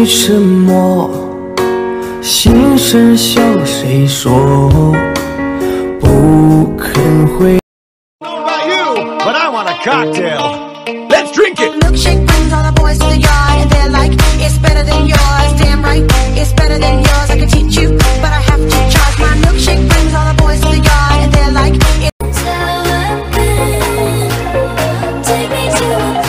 你沉默，心事向谁说？不肯回。 about you, but I want a cocktail. Let's drink it. Milkshake brings all the boys to the yard, and they're like, it's better than yours. Damn right, it's better than yours. I can teach you, but I have to charge. My milkshake brings all the boys to the yard, and they're like, take me to a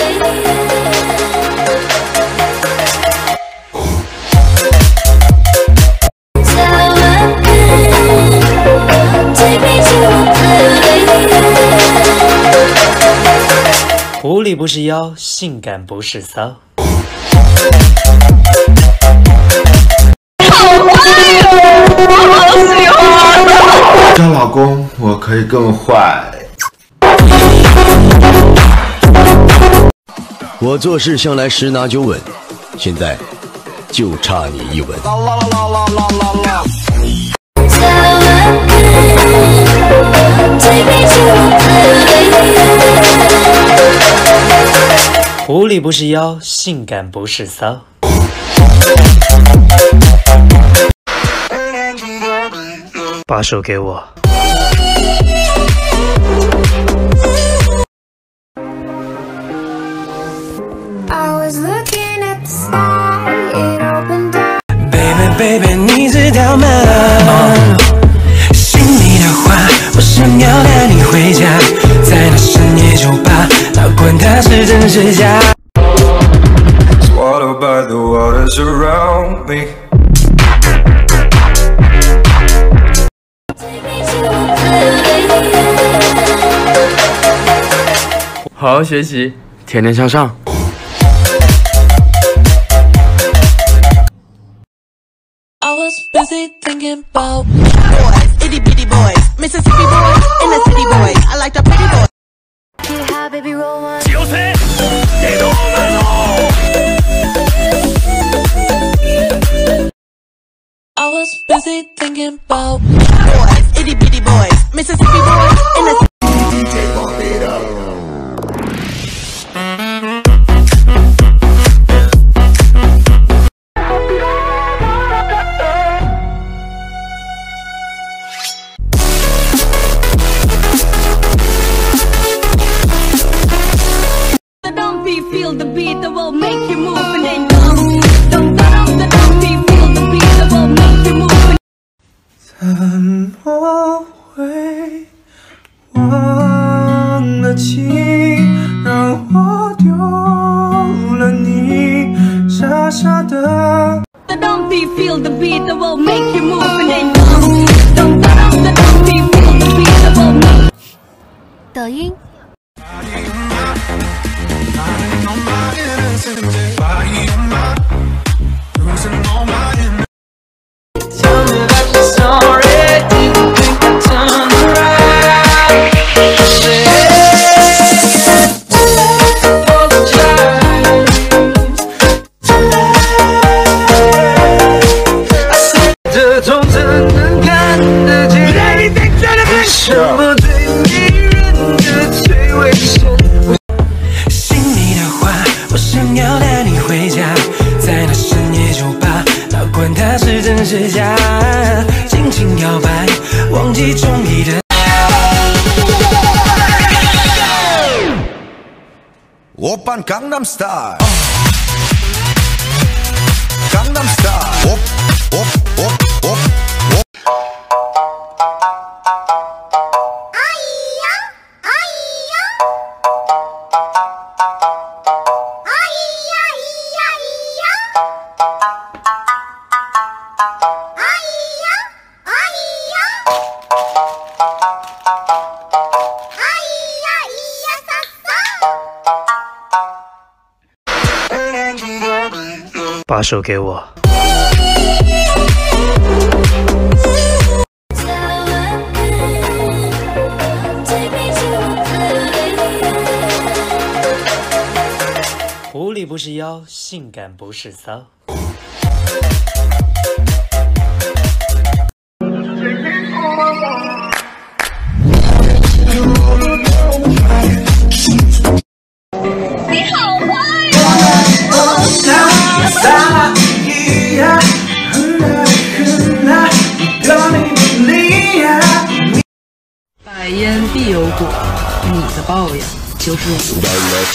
take me to a 无理不是妖，性感不是骚。 好坏哦，我好喜欢。 找老公，我可以更坏。 我做事向来十拿九稳，现在就差你一吻。 无理不是妖，性感不是骚。把手给我。 Baby， 你知道吗？心里的话，我想要带你回家，在那深夜酒吧，哪管它是真是假。Swallowed by the waters around me。 好好学习，天天向上。 I was busy thinking about boys, itty bitty boys, Mississippi boys, and the city boys. I like the pretty boys. Yeah, baby, roll one. I was busy thinking about boys, itty bitty boys, Mississippi boys, and the DJ bump it up. Feel the beat that will make you move and then don't feel the beat that will make you move. 怎么会忘了情，让我丢了你，傻傻的。 Don't feel the beat that will make you move and then don't feel the beat that will make. 抖音。 这种怎能看得见？什么最迷人的最危险？心里的话，我想要带你回家，在那深夜酒吧，哪管它是真是假，尽情摇摆，忘记中意的。 오빤 강남 스타일 강남 스타일 옵 把手给我。无理不是妖，性感不是骚。 你好坏哦！ 就是我。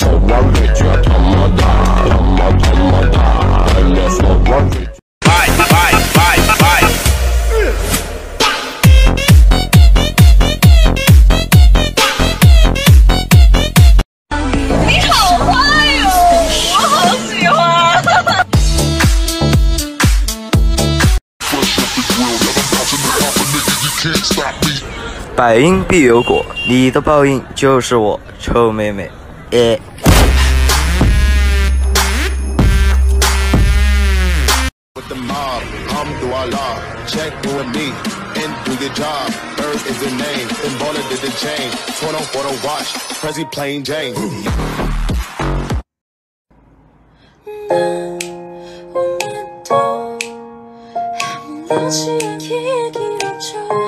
你好坏哟，我好喜欢。 百因必有果，你的报应就是我，臭妹妹。 난 원하지 않게 얘기를 줘